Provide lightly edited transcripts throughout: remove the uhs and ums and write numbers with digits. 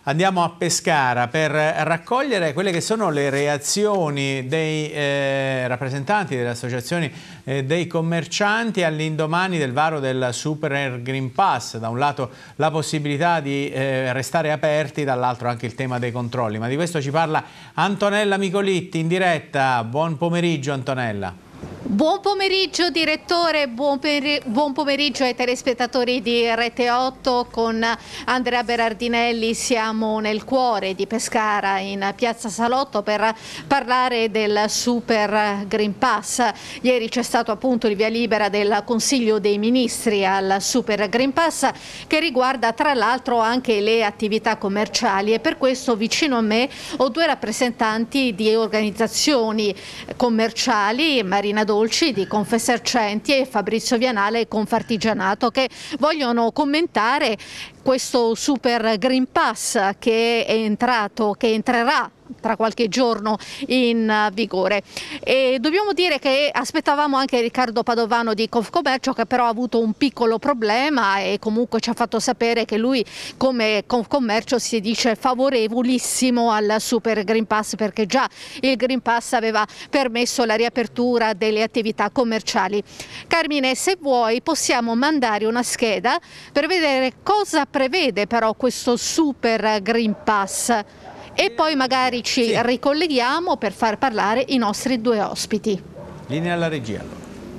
Andiamo a Pescara per raccogliere quelle che sono le reazioni dei rappresentanti delle associazioni dei commercianti all'indomani del varo del Super Green Pass. Da un lato la possibilità di restare aperti, dall'altro anche il tema dei controlli. Ma di questo ci parla Antonella Micolitti in diretta. Buon pomeriggio Antonella. Buon pomeriggio direttore, buon pomeriggio ai telespettatori di Rete 8. Con Andrea Berardinelli siamo nel cuore di Pescara, in piazza Salotto, per parlare del Super Green Pass. Ieri c'è stato appunto il via libera del Consiglio dei Ministri al Super Green Pass, che riguarda tra l'altro anche le attività commerciali, e per questo vicino a me ho due rappresentanti di organizzazioni commerciali, Marina Dolci di Confesercenti e Fabrizio Vianale Confartigianato, che vogliono commentare questo Super Green Pass che è entrato, che entrerà tra qualche giorno in vigore. E dobbiamo dire che aspettavamo anche Riccardo Padovano di Confcommercio, che però ha avuto un piccolo problema e comunque ci ha fatto sapere che lui, come Confcommercio, si dice favorevolissimo al Super Green Pass, perché già il Green Pass aveva permesso la riapertura delle attività commerciali. Carmine, se vuoi possiamo mandare una scheda per vedere cosa prevede però questo Super Green Pass, e poi magari ci ricolleghiamo per far parlare i nostri due ospiti. Linea alla regia.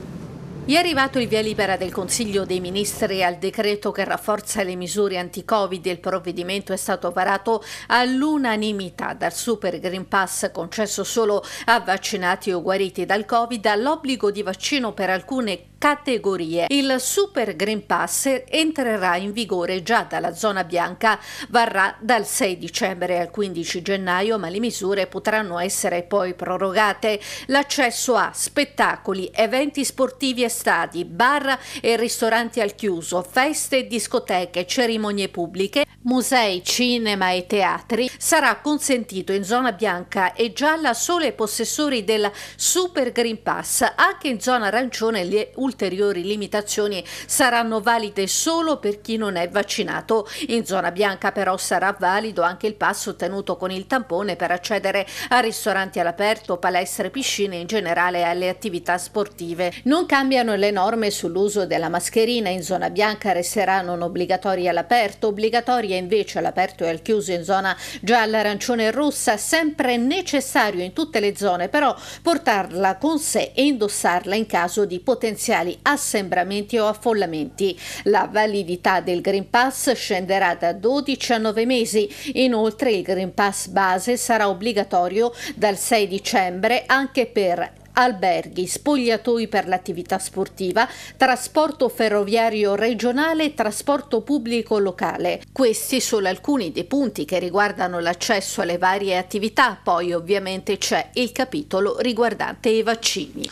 È arrivato il via libera del Consiglio dei Ministri al decreto che rafforza le misure anti-Covid. Il provvedimento è stato varato all'unanimità. Dal Super Green Pass, concesso solo a vaccinati o guariti dal Covid, all'obbligo di vaccino per alcune categorie. Il Super Green Pass entrerà in vigore già dalla zona bianca, varrà dal 6 dicembre al 15 gennaio, ma le misure potranno essere poi prorogate. L'accesso a spettacoli, eventi sportivi e stadi, bar e ristoranti al chiuso, feste, discoteche, cerimonie pubbliche, musei, cinema e teatri sarà consentito in zona bianca e gialla solo ai possessori del Super Green Pass. Anche in zona arancione le ulteriori limitazioni saranno valide solo per chi non è vaccinato. In zona bianca però sarà valido anche il pass ottenuto con il tampone per accedere a ristoranti all'aperto, palestre, piscine, in generale alle attività sportive. Non cambiano le norme sull'uso della mascherina. In zona bianca resterà non obbligatoria all'aperto, obbligatoria invece all'aperto e al chiuso in zona gialla, arancione e rossa. Sempre necessario in tutte le zone però portarla con sé e indossarla in caso di potenziali assembramenti o affollamenti. La validità del Green Pass scenderà da 12 a 9 mesi. Inoltre il Green Pass base sarà obbligatorio dal 6 dicembre anche per alberghi, spogliatoi per l'attività sportiva, trasporto ferroviario regionale e trasporto pubblico locale. Questi sono alcuni dei punti che riguardano l'accesso alle varie attività. Poi ovviamente c'è il capitolo riguardante i vaccini.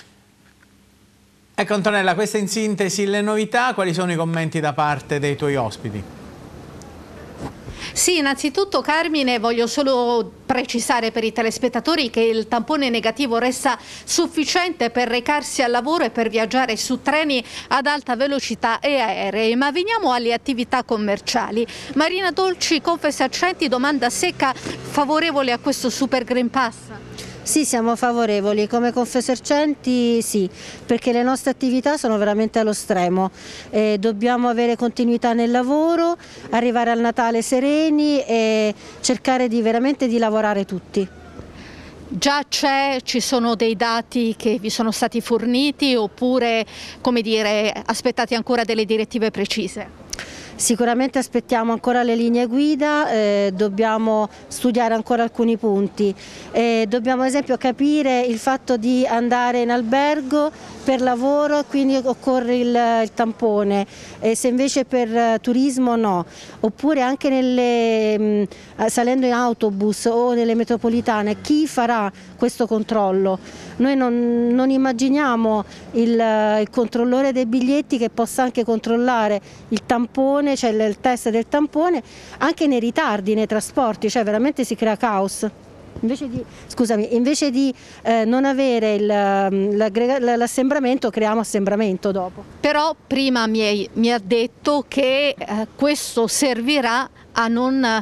Ecco Antonella, queste in sintesi le novità. Quali sono i commenti da parte dei tuoi ospiti? Sì, innanzitutto Carmine, voglio solo precisare per i telespettatori che il tampone negativo resta sufficiente per recarsi al lavoro e per viaggiare su treni ad alta velocità e aerei. Ma veniamo alle attività commerciali. Marina Dolci, Confesercenti, domanda secca: favorevole a questo Super Green Pass? Sì, siamo favorevoli, come Confesercenti sì, perché le nostre attività sono veramente allo stremo. Dobbiamo avere continuità nel lavoro, arrivare al Natale sereni e cercare veramente di lavorare tutti. Già ci sono dei dati che vi sono stati forniti, oppure, come dire, aspettate ancora delle direttive precise? Sicuramente aspettiamo ancora le linee guida, dobbiamo studiare ancora alcuni punti, dobbiamo ad esempio capire il fatto di andare in albergo per lavoro, quindi occorre il tampone, se invece per turismo no, oppure anche salendo in autobus o nelle metropolitane, chi farà questo controllo? Noi non immaginiamo il controllore dei biglietti che possa anche controllare il tampone, cioè il test del tampone, anche nei ritardi, nei trasporti, cioè veramente si crea caos. Invece di non avere l'assembramento, creiamo assembramento dopo. Però prima mi ha detto che questo servirà a non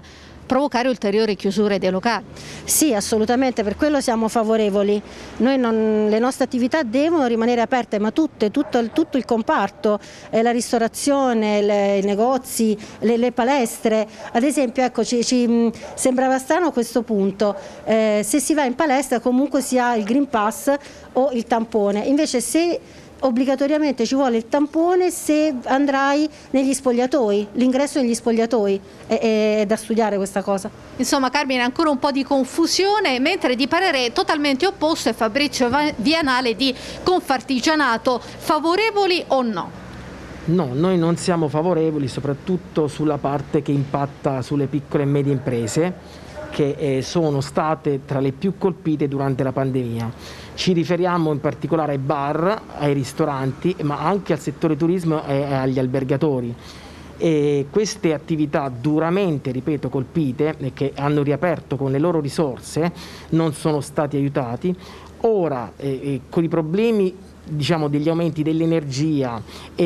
provocare ulteriori chiusure dei locali. Sì, assolutamente, per quello siamo favorevoli. Le nostre attività devono rimanere aperte, ma tutto il comparto, la ristorazione, i negozi, le palestre. Ad esempio, ecco, ci sembrava strano a questo punto, se si va in palestra comunque si ha il Green Pass o il tampone, invece se obbligatoriamente ci vuole il tampone se andrai negli spogliatoi, l'ingresso negli spogliatoi, è da studiare questa cosa. Insomma, Carmine, ancora un po' di confusione, mentre di parere totalmente opposto è Fabrizio Vianale di Confartigianato. Favorevoli o no? No, noi non siamo favorevoli, soprattutto sulla parte che impatta sulle piccole e medie imprese, che sono state tra le più colpite durante la pandemia. Ci riferiamo in particolare ai bar, ai ristoranti, ma anche al settore turismo e agli albergatori. E queste attività duramente, ripeto, colpite e che hanno riaperto con le loro risorse non sono stati aiutati. Ora, con i problemi degli aumenti dell'energia,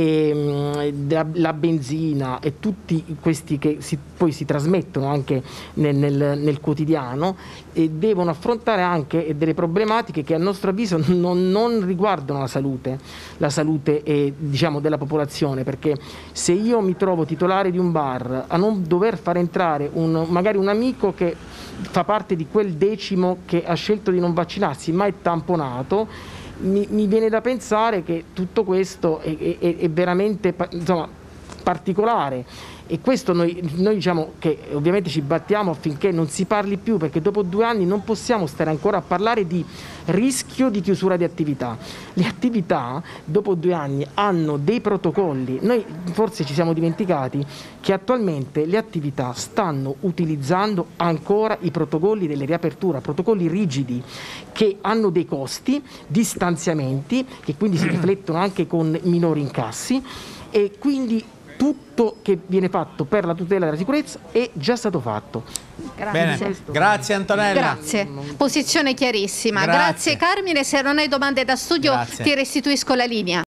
la benzina e tutti questi che poi si trasmettono anche nel quotidiano, devono affrontare anche delle problematiche che a nostro avviso non riguardano la salute della popolazione, perché se io mi trovo titolare di un bar a non dover far entrare magari un amico che fa parte di quel decimo che ha scelto di non vaccinarsi ma è tamponato, mi viene da pensare che tutto questo è veramente particolare, e questo noi diciamo che ovviamente ci battiamo affinché non si parli più, perché dopo 2 anni non possiamo stare ancora a parlare di rischio di chiusura di attività. Le attività dopo 2 anni hanno dei protocolli. Noi forse ci siamo dimenticati che attualmente le attività stanno utilizzando ancora i protocolli delle riaperture, protocolli rigidi che hanno dei costi, distanziamenti che quindi si riflettono anche con minori incassi, e quindi tutto che viene fatto per la tutela della sicurezza è già stato fatto. Grazie. Bene. Grazie Antonella. Grazie, posizione chiarissima. Grazie Carmine, se non hai domande da studio ti restituisco la linea.